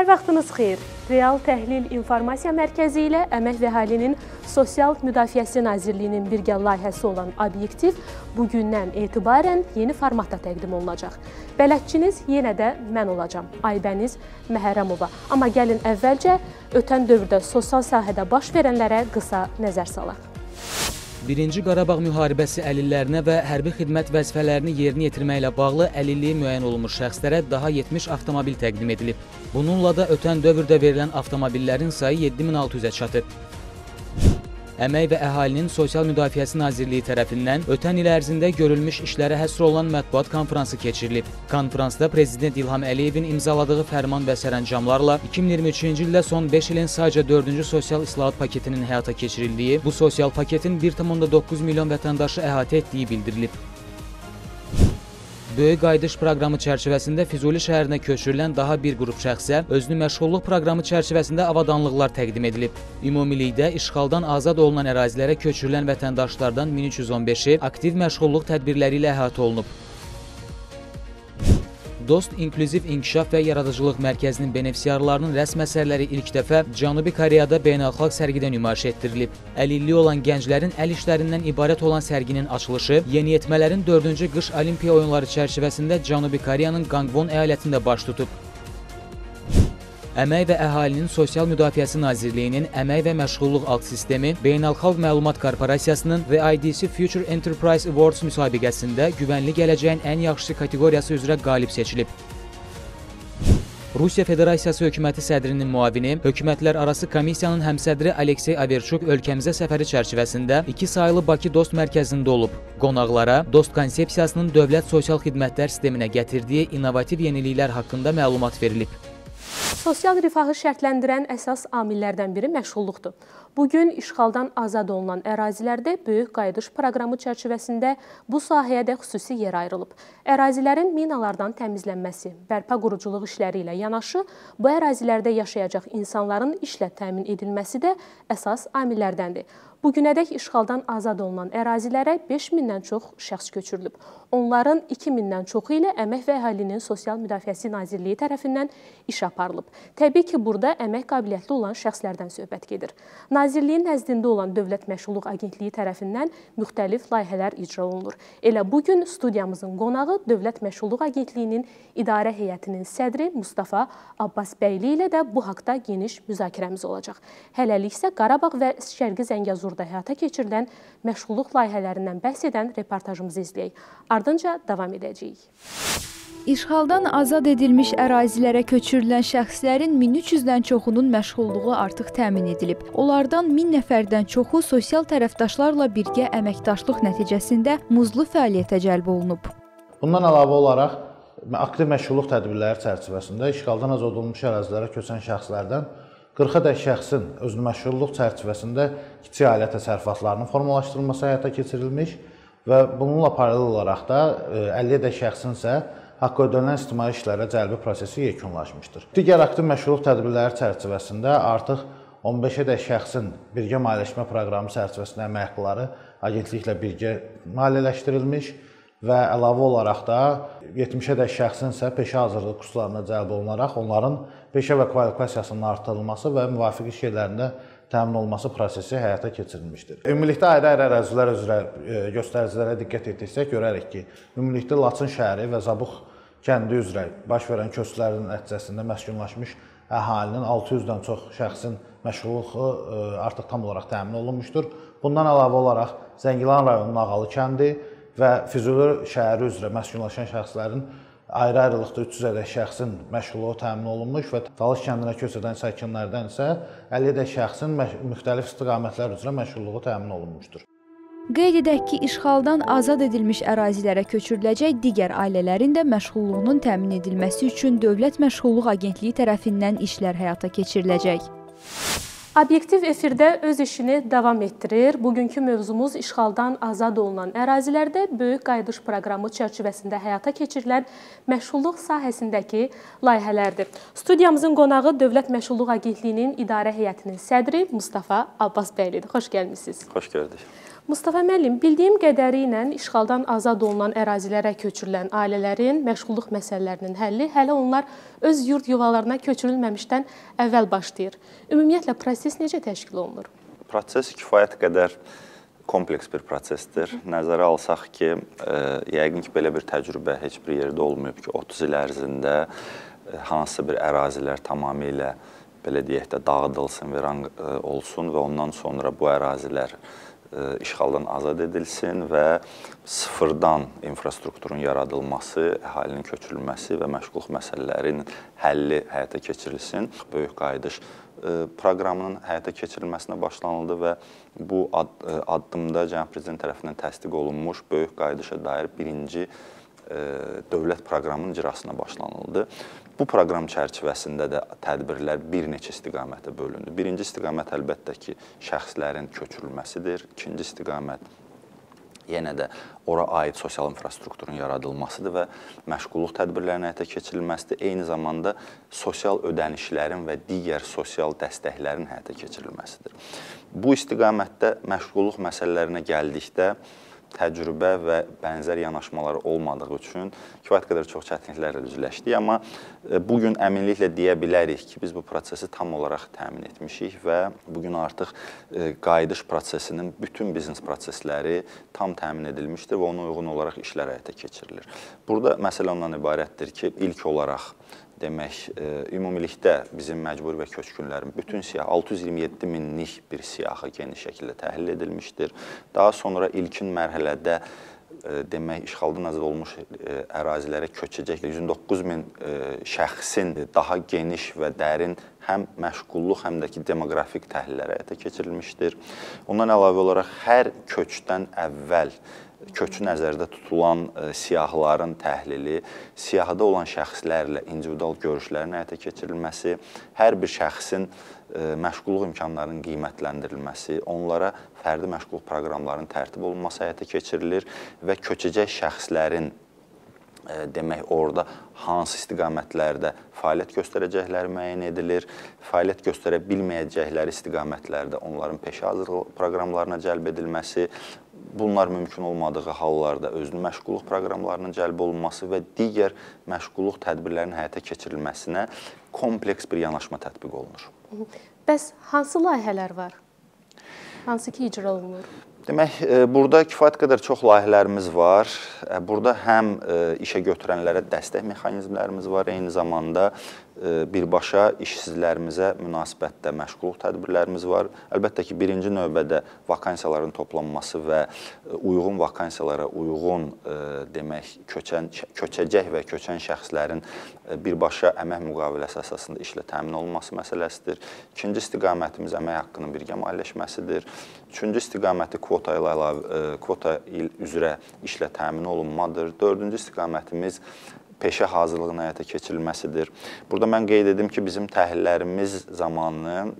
vaxtınız xeyir. Real Təhlil İnformasiya Mərkəzi ilə Əmək və Əhalinin Sosial Müdafiəsi Nazirliyinin birgə layihəsi olan Obyektiv bugündən etibarən yeni formatda təqdim olunacaq. Bələdçiniz yenə də mən olacam, Aybəniz Məhərrəmova. Amma gəlin əvvəlcə ötən dövrdə sosial sahədə baş verənlərə qısa nəzər salaq. 1-ci Qarabağ müharibəsi əlillərinə və hərbi xidmət vəzifələrini yerinə yetirməklə bağlı əlilliyi müəyyən olunmuş şəxslərə daha 70 avtomobil təqdim edilib. Bununla da ötən dövrdə verilən avtomobillərin sayı 7600-ə çatıb. Əmək və Əhalinin Sosial Müdafiəsi Nazirliyi tərəfindən ötən il ərzində görülmüş işlərə həsr olan mətbuat konfransı keçirilib. Konfransda Prezident İlham Əliyevin imzaladığı fərman və sərəncamlarla 2023-cü ildə son 5 ilin sadəcə 4-cü sosial islahat paketinin həyata keçirildiyi, bu sosial paketin 1,9 milyon vətəndaşı əhatə etdiyi bildirilib. Böyük qayıdış proqramı çərçivəsində Füzuli şəhərinə köçürülən daha bir qrup şəxsə özünü məşğulluq proqramı çərçivəsində avadanlıqlar təqdim edilib. Ümumilikdə işğaldan azad olunan ərazilərə köçürülən vətəndaşlardan 1315-i aktiv məşğulluq tədbirləri ilə əhatə olunub. Dost İnklüziv İnkişaf və Yaradıcılıq Mərkəzinin benefisiarlarının rəsm əsərləri ilk dəfə Cənubi Koreyada beynəlxalq sərgidə nümayiş etdirilib. Əlilliyi olan gənclərin əl işlərindən ibarət olan sərginin açılışı yeniyetmələrin 4-cü qış Olimpiya oyunları çərçivəsində Cənubi Koreyanın Qangwon əyalətində baş tutub. Əmək və Əhalinin Sosial Müdafiəsi Nazirliyinin Əmək və Məşğulluq Alt Sistemi Beynəlxalq Məlumat Korporasiyasının və IDC Future Enterprise Awards müsabiqəsində güvənli gələcəyin ən yaxşı kateqoriyası üzrə qalib seçilib. Rusiya Federasiyası Hökuməti sədrinin müavini, Hökumətlərarası Komissiyanın həmsədri Aleksey Averçuk ölkəmizə səfəri çərçivəsində 2 sayılı Bakı Dost Mərkəzində olub. Qonaqlara Dost konsepsiyasının dövlət sosial xidmətlər sisteminə gətirdiyi innovativ yeniliklər haqqında məlumat verilib. Sosial rifahı şərtləndirən əsas amillərdən biri məşğulluqdur. Bugün işğaldan azad olunan ərazilərdə böyük qayıdış proqramı çərçivəsində bu sahəyə də xüsusi yer ayrılıb. Ərazilərin minalardan təmizlənməsi, bərpa quruculuq işləri ilə yanaşı, bu ərazilərdə yaşayacaq insanların işlə təmin edilməsi də əsas amillərdəndir. Bugünədək işğaldan azad olunan ərazilərə 5000-dən çox şəxs köçürülüb. Onların 2000-dən çoxu ilə Əmək və Əhalinin Sosial Müdafiəsi Nazirliyi tərəfindən iş aparılıb. Təbii ki, burada əmək qabiliyyətli olan şəxslərdən söhbət gedir. Nazirliyin nəzdində olan Dövlət Məşğulluq Agentliyi tərəfindən müxtəlif layihələr icra olunur. Elə bugün studiyamızın qonağı Dövlət Məşğulluq Agentliyinin İdarə Heyətinin sədri Mustafa Abbasbəyli ilə də bu haqda geniş müzakirəmiz olacaq. Hələlik isə Qarabağ və Şərqi Zəngəzurda həyata keçirilən məşğulluq layihələrindən bəhs edən reportajımızı izləyək. Ardınca davam edəcəyik. İşğaldan azad edilmiş ərazilərə köçürülən şəxslərin 1300-dən çoxunun məşğulluğu artıq təmin edilib. Onlardan 1000 nəfərdən çoxu sosial tərəfdaşlarla birgə əməkdaşlıq nəticəsində muzlu fəaliyyətə cəlb olunub. Bundan əlavə olaraq, aktiv məşğulluq tədbirləri çərçivəsində işğaldan azad olunmuş ərazilərə köçən şəxslərdən 40-dək şəxsin özünü məşğulluq çərçivəsində kiçik ailə təsərrüfatlarının formalaşdırılması həyata keçirilmiş və bununla paralel olaraq da 50-dək şəxsin isə haqqı ödənilən ictimai işlərə cəlbi prosesi yekunlaşmışdır. Digər aktiv məşğulluq tədbirləri çərçivəsində artıq 15-dək şəxsin birgə maliyyələşmə proqramı çərçivəsində əmək haqqları agentliklə birgə maliyyələşdirilmiş və əlavə olaraq da 70-dək şəxsin isə peşə hazırlığı kurslarına cəlb olunaraq onların peşə və kvalifikasiyasının artırılması və müvafiq iş yerlərində təmin olunması prosesi həyata keçirilmişdir. Ümumilikdə ayrı-ayrı ərazilər üzrə göstəricilərə diqqət etdiksə görərik ki, ümumilikdə Laçın şəhəri və Zabux kəndi üzrə baş verən köçkülərin nəticəsində məskunlaşmış əhalinin 600-dən çox şəxsin məşğulluğu artıq tam olaraq təmin olunmuşdur. Bundan əlavə olaraq Zəngilan rayonunun Ağalı kəndi və Füzuli şəhəri üzrə məskunlaşan şəxslərin ayrı-ayrılıqda 300-ədək şəxsin məşğulluğu təmin olunmuş və Talış kəndinə köç edən sakinlərdən isə 50-ədək şəxsin müxtəlif istiqamətlər üzrə məşğulluğu təmin olunmuşdur. Qeyd edək ki, işğaldan azad edilmiş ərazilərə köçürüləcək digər ailələrin də məşğulluğunun təmin edilməsi üçün Dövlət Məşğulluq Agentliyi tərəfindən işlər həyata keçiriləcək. Obyektiv efirdə öz işini davam etdirir. Bugünkü mövzumuz işğaldan azad olunan ərazilərdə böyük qayıdış proqramı çərçivəsində həyata keçirilən məşğulluq sahəsindəki layihələrdir. Studiyamızın qonağı Dövlət Məşğulluq Agentliyinin İdarə Heyətinin sədri Mustafa Abbasbəylidir. Xoş gəlmişsiniz. Xoş gördük. Mustafa müəllim, bildiyim qədəri ilə işğaldan azad olunan ərazilərə köçürülən ailələrin məşğulluq məsələlərinin həlli hələ onlar öz yurd yuvalarına köçürülməmişdən əvvəl başlayır. Ümumiyyətlə, proses necə təşkil olunur? Proses kifayət qədər kompleks bir prosesdir. Nəzərə alsaq ki, yəqin ki, belə bir təcrübə heç bir yerdə olmayıb ki, 30 il ərzində hansısa bir ərazilər tamamilə, belə deyək də, dağıdılsın, viran olsun və ondan sonra bu ərazilər işğaldan azad edilsin və sıfırdan infrastrukturun yaradılması, əhalinin köçürülməsi və məşğulluq məsələlərinin həlli həyata keçirilsin. Böyük qayıdış proqramının həyata keçirilməsinə başlanıldı və bu addımda Cənab Prezident tərəfindən təsdiq olunmuş böyük qayıdışa dair birinci dövlət proqramının icrasına başlanıldı. Bu proqram çərçivəsində də tədbirlər bir neçə istiqamətə bölündü. Birinci istiqamət əlbəttə ki, şəxslərin köçürülməsidir. İkinci istiqamət yenə də ora aid sosial infrastrukturun yaradılmasıdır və məşğulluq tədbirlərinin həyata keçirilməsidir. Eyni zamanda sosial ödənişlərin və digər sosial dəstəklərin həyata keçirilməsidir. Bu istiqamətdə məşğulluq məsələlərinə gəldikdə təcrübə və bənzər yanaşmaları olmadığı üçün kifayət qədər çox çətinliklərlə üzləşdik. Amma bugün əminliklə deyə bilərik ki, biz bu prosesi tam olaraq təmin etmişik və bugün artıq qayıdış prosesinin bütün biznes prosesləri tam təmin edilmişdir və ona uyğun olaraq işlər həyata keçirilir. Burada məsələ ondan ibarətdir ki, ilk olaraq demək, ümumilikdə bizim məcburi və köçkünlərin bütün siyahı, 627 minlik bir siyahı geniş şəkildə təhlil edilmişdir. Daha sonra ilkin mərhələdə demək, işğaldan azad olmuş ərazilərə köçəcək 109 min şəxsin daha geniş və dərin həm məşğulluq, həm də ki, demoqrafik təhlillər həyata keçirilmişdir. Ondan əlavə olaraq hər köçdən əvvəl köçü nəzərdə tutulan siyahıların təhlili, siyahıda olan şəxslərlə individual görüşlərin həyata keçirilməsi, hər bir şəxsin məşğulluq imkanlarının qiymətləndirilməsi, onlara fərdi məşğulluq proqramlarının tərtib olunması həyata keçirilir və köçəcək şəxslərin demək, orada hansı istiqamətlərdə fəaliyyət göstərəcəkləri müəyyən edilir, fəaliyyət göstərə bilməyəcəkləri istiqamətlərdə onların peşə hazırlıq proqramlarına cəlb edilməsi, bunlar mümkün olmadığı hallarda özünün məşğulluq proqramlarının cəlb olunması və digər məşğulluq tədbirlərinin həyata keçirilməsinə kompleks bir yanaşma tətbiq olunur. Bəs hansı layihələr var? Hansı ki, icra olunur? Demək, burada kifayət qədər çox layihələrimiz var. Burada həm işə götürənlərə dəstək mexanizmlərimiz var, eyni zamanda birbaşa işsizlərimizə münasibətdə məşğulluq tədbirlərimiz var. Əlbəttə ki, birinci növbədə vakansiyaların toplanması və uyğun vakansiyalara uyğun demək, köçəcək və köçən şəxslərin birbaşa əmək müqaviləsi əsasında işlə təmin olunması məsələsidir. İkinci istiqamətimiz əmək haqqının birgə maliyyələşməsidir. Üçüncü istiqaməti kvota il üzrə işlə təmin olunmadır. Dördüncü istiqamətimiz peşə hazırlığının həyata keçirilməsidir. Burada mən qeyd edim ki, bizim təhlillərimiz zamanı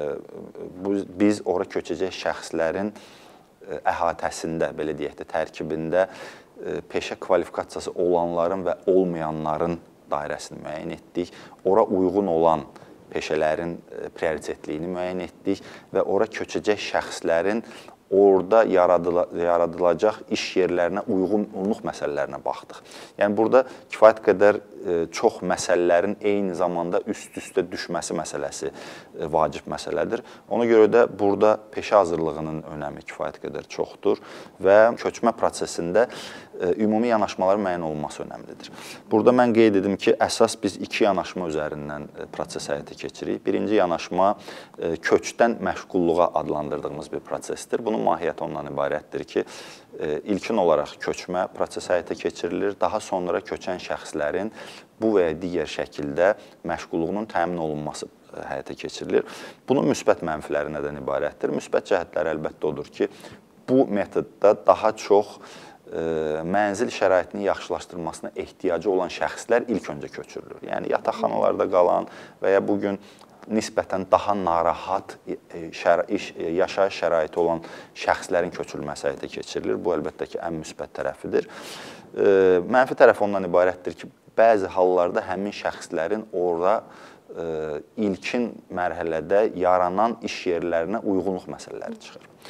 biz ora köçəcək şəxslərin əhatəsində, belə deyək də, tərkibində peşə kvalifikasiyası olanların və olmayanların dairəsini müəyyən etdik. Ora uyğun olan peşələrin prioritetliyini müəyyən etdik və ora köçəcək şəxslərin orada yaradılacaq iş yerlərinə uyğunluq məsələlərinə baxdıq. Yəni, burada kifayət qədər çox məsələlərin eyni zamanda üst-üstə düşməsi məsələsi vacib məsələdir. Ona görə də burada peşə hazırlığının önəmi kifayət qədər çoxdur və köçmə prosesində ümumi yanaşmaların müəyyən olunması önəmlidir. Burada mən qeyd edim ki, əsas biz iki yanaşma üzərindən proses həyata keçirik. Birinci yanaşma köçdən məşğulluğa adlandırdığımız bir prosesdir. Bunun mahiyyəti ondan ibarətdir ki, ilkin olaraq köçmə prosesi həyata keçirilir. Daha sonra köçən şəxslərin bu və ya digər şəkildə məşğulluğunun təmin olunması həyata keçirilir. Bunun müsbət mənfiləri nədən ibarətdir? Müsbət cəhətləri əlbəttə odur ki, bu metodda daha çox mənzil şəraitinin yaxşılaşdırılmasına ehtiyacı olan şəxslər ilk öncə köçürülür. Yəni, yataqxanalarda qalan və ya bugün nisbətən daha narahat yaşayış şəraiti olan şəxslərin köçürülməsi həyata keçirilir. Bu, əlbəttə ki, ən müsbət tərəfidir. Mənfi tərəf ondan ibarətdir ki, bəzi hallarda həmin şəxslərin orada ilkin mərhələdə yaranan iş yerlərinə uyğunluq məsələləri çıxır.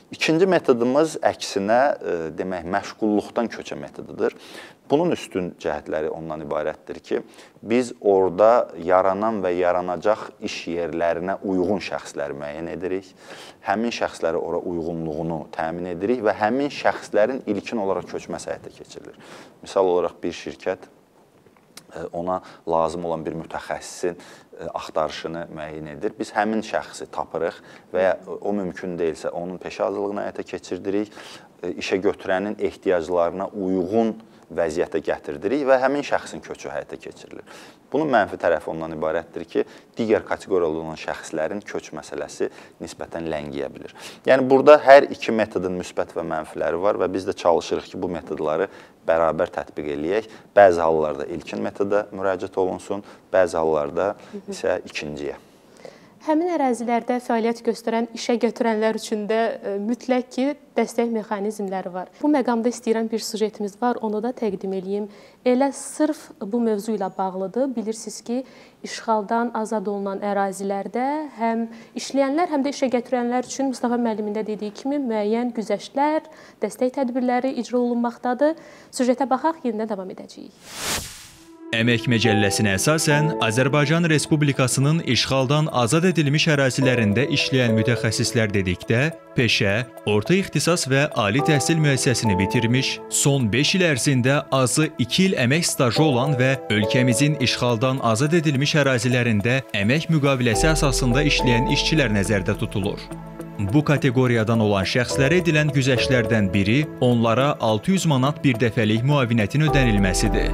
İkinci metodumuz əksinə demək məşğulluqdan köçə metodudur. Bunun üstün cəhətləri ondan ibarətdir ki, biz orada yaranan və yaranacaq iş yerlərinə uyğun şəxsləri müəyyən edirik. Həmin şəxsləri ora uyğunluğunu təmin edirik və həmin şəxslərin ilkin olaraq köçməsi həyata keçirilir. Misal olaraq bir şirkət ona lazım olan bir mütəxəssisin axtarışını müəyyən edir. Biz həmin şəxsi tapırıq və ya o mümkün deyilsə onun peşə hazırlığını həyata keçirdirik, işə götürənin ehtiyaclarına uyğun vəziyyətə gətirdirik və həmin şəxsin köçü həyata keçirilir. Bunun mənfi tərəfi ondan ibarətdir ki, digər kateqoriyada olan şəxslərin köç məsələsi nisbətən ləngiyə bilir. Yəni, burada hər iki metodun müsbət və mənfiləri var və biz də çalışırıq ki, bu metodları bərabər tətbiq eləyək. Bəzi hallarda ilkin metoda müraciət olunsun, bəzi hallarda isə ikinciyə. Həmin ərazilərdə fəaliyyət göstərən işə götürənlər üçün də mütləq ki, dəstək mexanizmləri var. Bu məqamda istəyirəm bir sujetimiz var, onu da təqdim edeyim. Elə sırf bu mövzu ilə bağlıdır. Bilirsiniz ki, işğaldan azad olunan ərazilərdə həm işləyənlər, həm də işə götürənlər üçün Mustafa müəllimin də dediyi kimi müəyyən güzəştlər, dəstək tədbirləri icra olunmaqdadır. Sujetə baxaq, yenidən davam edəcəyik. Əmək Məcəlləsinə əsasən Azərbaycan Respublikasının işğaldan azad edilmiş ərazilərində işləyən mütəxəssislər dedikdə, peşə, orta ixtisas və ali təhsil müəssisəsini bitirmiş, son 5 il ərzində azı 2 il əmək stajı olan və ölkəmizin işğaldan azad edilmiş ərazilərində əmək müqaviləsi əsasında işləyən işçilər nəzərdə tutulur. Bu kateqoriyadan olan şəxslərə edilən güzəştlərdən biri onlara 600 manat bir dəfəlik müavinətin ödənilməsidir.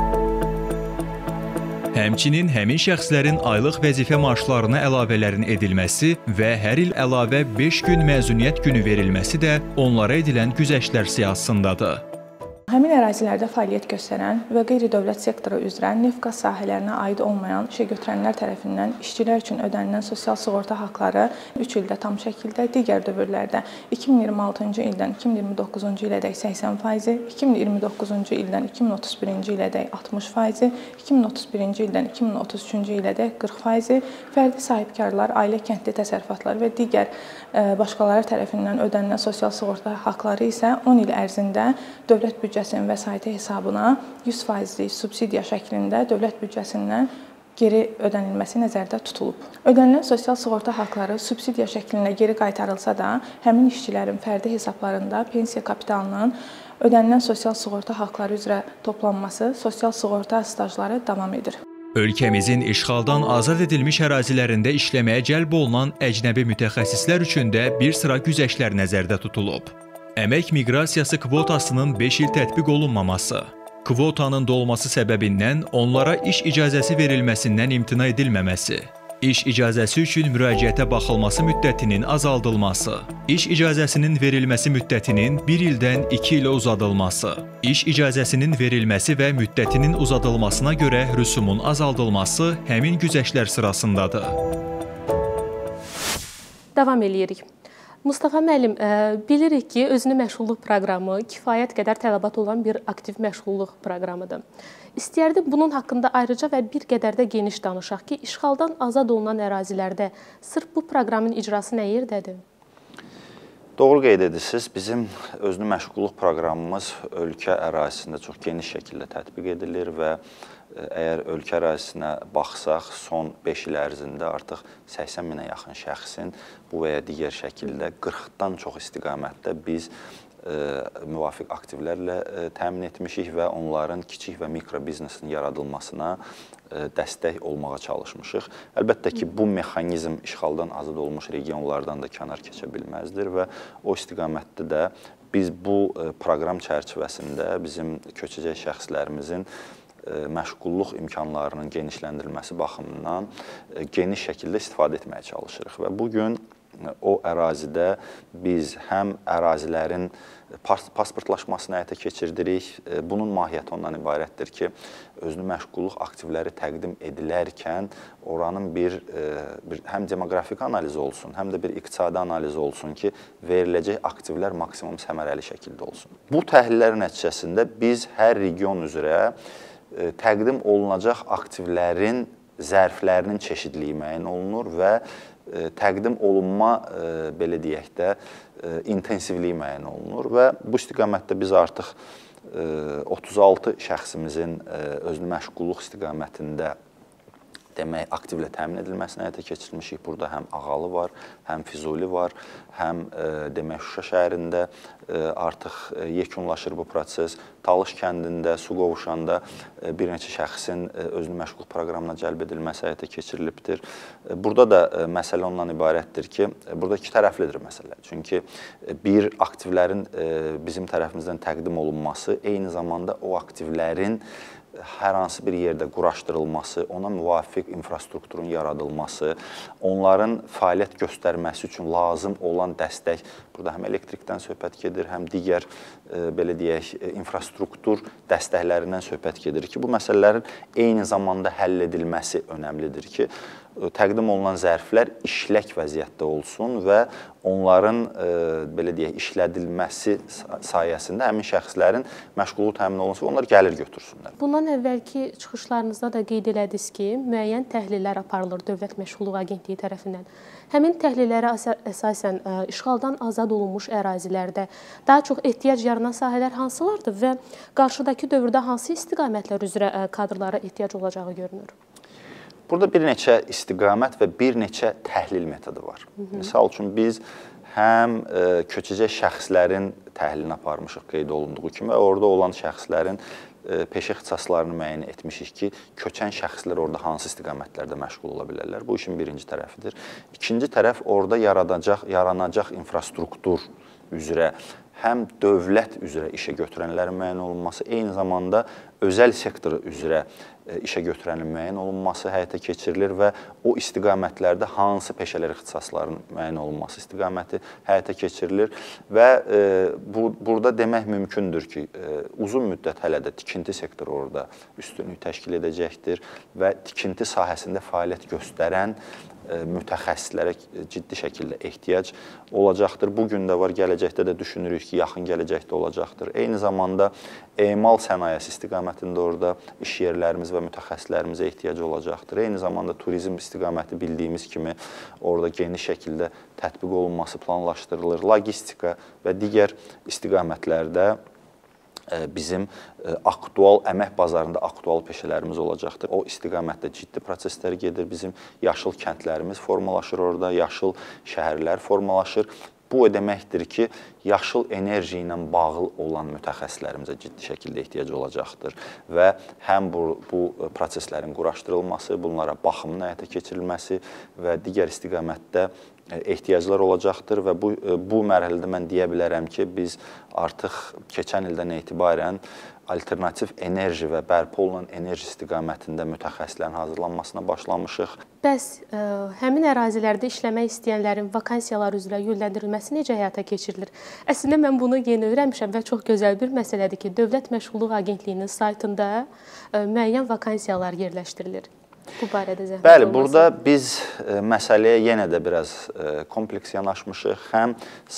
Həmçinin həmin şəxslərin aylıq vəzifə maaşlarına əlavələrin edilməsi və hər il əlavə 5 gün məzuniyyət günü verilməsi də onlara edilən güzəştlər siyahısındadır. Həmin ərazilərdə fəaliyyət göstərən və qeyri-dövlət sektoru üzrə neft-qaz sahələrinə aid olmayan işəgötürənlər tərəfindən işçilər üçün ödənilən sosial sığorta haqqları 3 ildə tam şəkildə, digər dövrlərdə 2026-cı ildən 2029-cu ilədək 80%, 2029-cu ildən 2031-ci ilədək 60%, 2031-ci ildən 2033-cü ilədək 40%, fərdi sahibkarlar, ailə kəndli təsərrüfatlar və digər başqaları tərəfindən ödənilən sosial sığorta haqqları isə 10 il ərzində dövlət büdcəsinin vəsaiti hesabına 100%lik subsidiya şəklində dövlət büdcəsindən geri ödənilməsi nəzərdə tutulub. Ödənilən sosial sığorta haqqları subsidiya şəklində geri qaytarılsa da, həmin işçilərin fərdi hesablarında pensiya kapitalının ödənilən sosial sığorta haqqları üzrə toplanması, sosial sığorta stajları davam edir. Ölkəmizin işğaldan azad edilmiş ərazilərində işləməyə cəlb olunan əcnəbi mütəxəssislər üçün də bir sıra güzəştlər nəzərdə tutulub. Əmək miqrasiyası kvotasının 5 il tətbiq olunmaması, kvotanın dolması səbəbindən onlara iş icazəsi verilməsindən imtina edilməməsi, iş icazəsi üçün müraciətə baxılması müddətinin azaldılması, iş icazəsinin verilməsi müddətinin 1 ildən 2 ilə uzadılması, iş icazəsinin verilməsi və müddətinin uzadılmasına görə rüsumun azaldılması həmin güzəştlər sırasındadır. Davam edirik. Mustafa müəllim, bilirik ki, özünü məşğulluq proqramı kifayət qədər tələbat olan bir aktiv məşğulluq proqramıdır. İstəyərdim bunun haqqında ayrıca və bir qədər də geniş danışaq ki, işğaldan azad olunan ərazilərdə sırf bu proqramın icrası nə yerdədir? Doğru qeyd edirsiniz. Bizim özünü məşğulluq proqramımız ölkə ərazisində çox geniş şəkildə tətbiq edilir və əgər ölkə ərazisinə baxsaq, son 5 il ərzində artıq 80 minə yaxın şəxsin bu və ya digər şəkildə 40-dan çox istiqamətdə biz müvafiq aktivlərlə təmin etmişik və onların kiçik və mikro biznesin yaradılmasına dəstək olmağa çalışmışıq. Əlbəttə ki, bu mexanizm işğaldan azad olmuş regionlardan da kənar keçə bilməzdir və o istiqamətdə də biz bu proqram çərçivəsində bizim köçəcək şəxslərimizin məşğulluq imkanlarının genişləndirilməsi baxımından geniş şəkildə istifadə etməyə çalışırıq. Və bugün o ərazidə biz həm ərazilərin pasportlaşmasını həyata keçirdirik. Bunun mahiyyəti ondan ibarətdir ki, özünü məşğulluq aktivləri təqdim edilərkən oranın həm demoqrafik analizi olsun, həm də bir iqtisadi analizi olsun ki, veriləcək aktivlər maksimum səmərəli şəkildə olsun. Bu təhlillər nəticəsində biz hər region üzrə təqdim olunacaq aktivlərin zərflərinin çeşidliyi müəyyən olunur və təqdim olunma, belə deyək də, intensivliyi müəyyən olunur və bu istiqamətdə biz artıq 36 şəxsimizin özünü məşğulluq istiqamətində demək, aktivlə təmin edilməsini həyata keçirmişik. Burada həm Ağalı var, həm Füzuli var, həm demək Şuşa şəhərində artıq yekunlaşır bu proses. Talış kəndində, su qovuşanda bir neçə şəxsin özünü məşğulluq proqramına cəlb edilməsi həyata keçirilibdir. Burada da məsələ ondan ibarətdir ki, burada iki tərəflidir məsələ. Çünki bir, aktivlərin bizim tərəfimizdən təqdim olunması, eyni zamanda o aktivlərin hər hansı bir yerdə quraşdırılması, ona müvafiq infrastrukturun yaradılması, onların fəaliyyət göstərməsi üçün lazım olan dəstək, burada həm elektrikdən söhbət gedir, həm digər, belə deyək, infrastruktur dəstəklərindən söhbət gedir ki, bu məsələlərin eyni zamanda həll edilməsi önəmlidir ki, təqdim olunan zərflər işlək vəziyyətdə olsun və onların, belə deyək, işlədilməsi sayəsində həmin şəxslərin məşğulluğu təmin olunsun və onlar gəlir götürsünlər. Bundan əvvəlki çıxışlarınızda da qeyd elədiniz ki, müəyyən təhlillər aparılır Dövlət Məşğulluq Agentliyi tərəfindən. Həmin təhlillərə əsasən işğaldan azad olunmuş ərazilərdə daha çox ehtiyac yaranan sahələr hansılardır və qarşıdakı dövrdə hansı istiqamətlər üzrə kadrlara ehtiyac olacağı görünür? Burada bir neçə istiqamət və bir neçə təhlil metodu var. Misal üçün, biz həm köçəcək şəxslərin təhlilini aparmışıq qeyd olunduğu kimi, orada olan şəxslərin peşə ixtisaslarını müəyyən etmişik ki, köçən şəxslər orada hansı istiqamətlərdə məşğul ola bilərlər. Bu işin birinci tərəfidir. İkinci tərəf, orada yaranacaq infrastruktur üzrə, həm dövlət üzrə işə götürənlərin müəyyən olunması, eyni zamanda özəl sektoru üzrə işə götürənin müəyyən olunması həyata keçirilir və o istiqamətlərdə hansı peşələr ixtisaslarının müəyyən olunması istiqaməti həyata keçirilir və burada demək mümkündür ki, uzun müddət hələ də tikinti sektoru orada üstünlük təşkil edəcəkdir və tikinti sahəsində fəaliyyət göstərən mütəxəssislərə ciddi şəkildə ehtiyac olacaqdır. Bugün də var, gələcəkdə də düşünürük ki, yaxın gələcəkdə olacaqdır. Eyni zamanda emal sənayesi istiqamətində orada iş yerlərimiz və mütəxəssislərimizə ehtiyac olacaqdır. Eyni zamanda turizm istiqaməti bildiyimiz kimi orada geniş şəkildə tətbiq olunması planlaşdırılır. Logistika və digər istiqamətlərdə bizim aktual əmək bazarında aktual peşələrimiz olacaqdır. O istiqamətdə ciddi proseslər gedir. Bizim yaşıl kəndlərimiz formalaşır orada, yaşıl şəhərlər formalaşır. Bu o deməkdir ki, yaşıl enerji ilə bağlı olan mütəxəssislərimizə ciddi şəkildə ehtiyac olacaqdır və həm bu proseslərin quraşdırılması, bunlara baxımın həyata keçirilməsi və digər istiqamətdə ehtiyaclar olacaqdır və bu mərhələdə mən deyə bilərəm ki, biz artıq keçən ildən etibarən alternativ enerji və bərpa olunan enerji istiqamətində mütəxəssislərin hazırlanmasına başlamışıq. Bəs həmin ərazilərdə işləmək istəyənlərin vakansiyalar üzrə yönləndirilməsi necə həyata keçirilir? Əslində mən bunu yeni öyrənmişəm və çox gözəl bir məsələdir ki, Dövlət Məşğulluq Agentliyinin saytında müəyyən vakansiyalar yerləşdirilir. Bu barədə zəhmət olmasın. Bəli, burada biz məsələyə yenə də biraz kompleks yanaşmışıq. Həm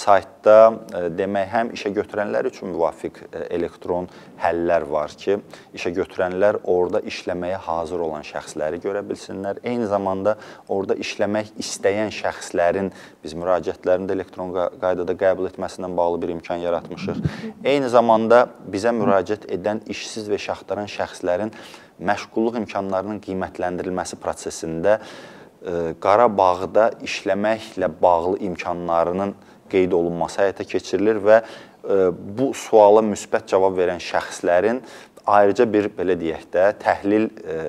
saytda demək, həm işə götürənlər üçün müvafiq elektron həllər var ki, işə götürənlər orada işləməyə hazır olan şəxsləri görə bilsinlər. Eyni zamanda orada işləmək istəyən şəxslərin biz müraciətlərində elektron qaydada qəbul etməsindən bağlı bir imkan yaratmışıq. Eyni zamanda bizə müraciət edən işsiz və iş axtaran şəxslərin məşğulluq imkanlarının qiymətləndirilməsi prosesində Qarabağda işləməklə bağlı imkanlarının qeyd olunması həyata keçirilir və bu suala müsbət cavab verən şəxslərin ayrıca bir, belə deyək də, təhlil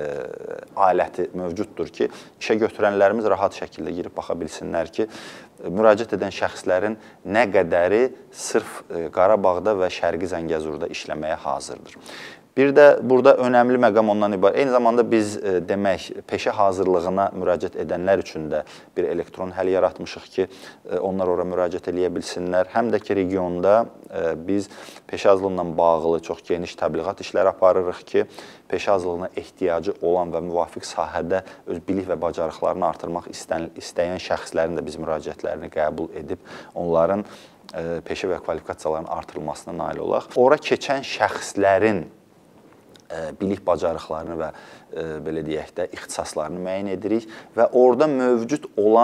aləti mövcuddur ki, işə götürənlərimiz rahat şəkildə girib baxa bilsinlər ki, müraciət edən şəxslərin nə qədəri sırf Qarabağda və Şərqi Zəngəzurda işləməyə hazırdır. Bir də burada önəmli məqam ondan ibarət. Eyni zamanda biz demək, peşə hazırlığına müraciət edənlər üçün də bir elektron həll yaratmışıq ki, onlar ora müraciət edə bilsinlər. Həm də ki, regionda biz peşə hazırlığına bağlı çox geniş təbliğat işləri aparırıq ki, peşə hazırlığına ehtiyacı olan və müvafiq sahədə öz bilik və bacarıqlarını artırmaq istəyən şəxslərin də biz müraciətlərini qəbul edib, onların peşə və kvalifikasiyalarının artırılmasına nail olaq. Ora keçən şəxslərin bilik bacarıqlarını və belə deyək də ixtisaslarını müəyyən edirik və orada mövcud olan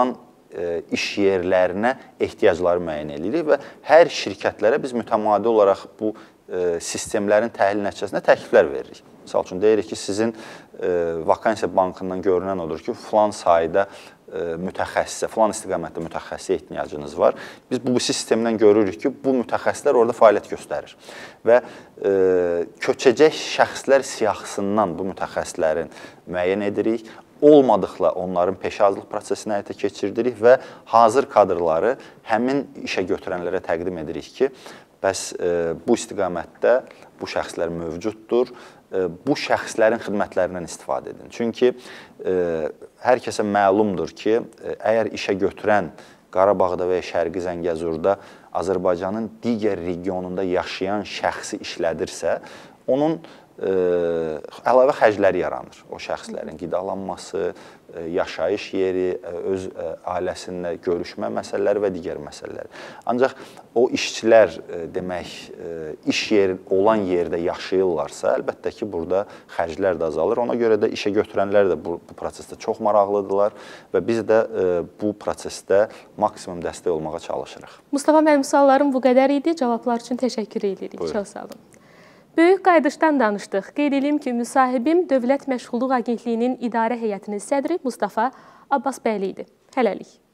iş yerlərinə ehtiyacları müəyyən edirik və hər şirkətlərə biz mütəmadi olaraq bu sistemlərin təhlil nəticəsində təkliflər veririk. Misal üçün, deyirik ki, sizin vakansiya bankından görünən odur ki, filan sayda mütəxəssisə, filan istiqamətdə mütəxəssisə ehtiyacınız var. Biz bu sistemdən görürük ki, bu mütəxəssislər orada fəaliyyət göstərir. Və köçəcək şəxslər siyahısından bu mütəxəssislərin müəyyən edirik. Olmadıqla onların peşə hazırlıq prosesini həyata keçirdirik və hazır kadrları həmin işə götürənlərə təqdim edirik ki, bəs bu istiqamətdə bu şəxslər mövcuddur. Bu şəxslərin xidmətlərindən istifadə edin. Çünki hər kəsə məlumdur ki, əgər işə götürən Qarabağda və ya Şərqi Zəngəzurda Azərbaycanın digər regionunda yaşayan şəxsi işlədirsə, onun əlavə xərcləri yaranır. O şəxslərin qidalanması, yaşayış yeri, öz ailəsində görüşmə məsələləri və digər məsələləri. Ancaq o işçilər demək, iş yeri olan yerdə yaşayırlarsa, əlbəttə ki, burada xərclər də azalır. Ona görə də işə götürənlər də bu prosesdə çox maraqlıdırlar və biz də bu prosesdə maksimum dəstək olmağa çalışırıq. Mustafa müəllim, suallarım bu qədər idi. Cavablar üçün təşəkkür edirik. Buyurun. Çox sağ olun. Böyük qayıdışdan danışdıq. Qeyd edeyim ki, müsahibim Dövlət Məşğulluq Agentliyinin İdarə Heyətinin sədri Mustafa Abbasbəyli idi. Hələlik.